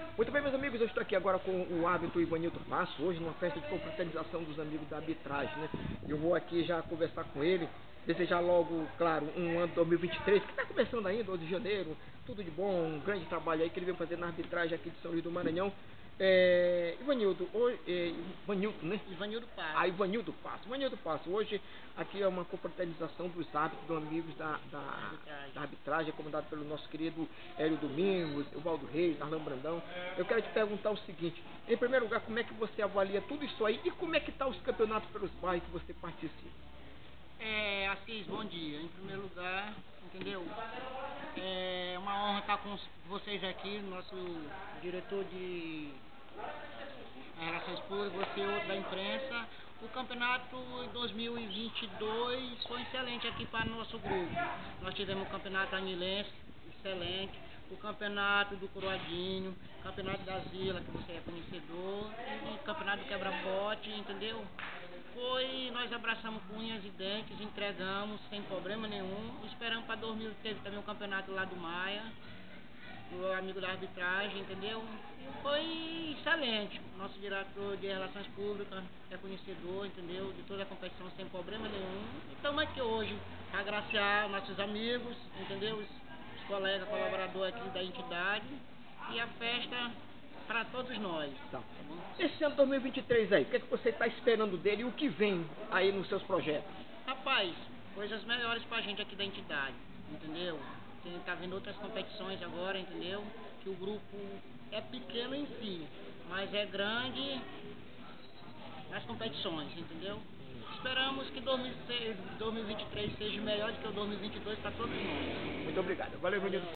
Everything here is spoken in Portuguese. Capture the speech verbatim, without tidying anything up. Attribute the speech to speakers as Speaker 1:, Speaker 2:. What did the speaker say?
Speaker 1: Muito bem, meus amigos, eu estou aqui agora com o árbitro Ivanildo Passo, hoje numa festa de confraternização dos amigos da arbitragem, né? Eu vou aqui já conversar com ele, desejar logo, claro, um ano dois mil e vinte e três, que está começando ainda, doze de janeiro, tudo de bom, um grande trabalho aí que ele vem fazer na arbitragem aqui de São Luís do Maranhão. É, Ivanildo, hoje, é, Ivanildo, né?
Speaker 2: Ivanildo Passo.
Speaker 1: Ah, Ivanildo Passo. Ivanildo Passo, hoje aqui é uma confraternização dos árbitros, dos amigos da, da,
Speaker 2: arbitragem.
Speaker 1: da arbitragem, comandado pelo nosso querido Hélio Domingos, o Valdo Reis, Arlan Brandão. Eu quero te perguntar o seguinte, em primeiro lugar, como é que você avalia tudo isso aí e como é que estão os campeonatos pelos bairros que você participa?
Speaker 2: É, Assis, bom dia. Em primeiro lugar, entendeu? É uma honra estar com vocês aqui, nosso diretor de Relações Públicas, você outro da imprensa. O campeonato dois mil e vinte e dois foi excelente aqui para o nosso grupo. Nós tivemos o campeonato anilense, excelente, o campeonato do Coroadinho, o campeonato da Zila, que você é conhecedor, e o campeonato do Quebra-Pote, entendeu? Foi, nós abraçamos com unhas e dentes, entregamos sem problema nenhum. Esperamos para dois mil e treze também o campeonato lá do Maia, do amigo da arbitragem, entendeu? Foi excelente. Nosso diretor de Relações Públicas é conhecedor, entendeu? De toda a competição sem problema nenhum. E estamos aqui hoje para agraciar nossos amigos, entendeu? Os, os colegas, colaboradores aqui da entidade. E a festa para todos nós.
Speaker 1: Tá. Esse ano dois mil e vinte e três aí, o que é que você está esperando dele e o que vem aí nos seus projetos?
Speaker 2: Rapaz, coisas melhores pra gente aqui da entidade, entendeu? Tem, tá vendo outras competições agora, entendeu? Que o grupo é pequeno em si, mas é grande nas competições, entendeu? Esperamos que dois mil e vinte e três seja melhor do que o dois mil e vinte e dois para todos nós.
Speaker 1: Muito obrigado. Valeu, Ivanildo.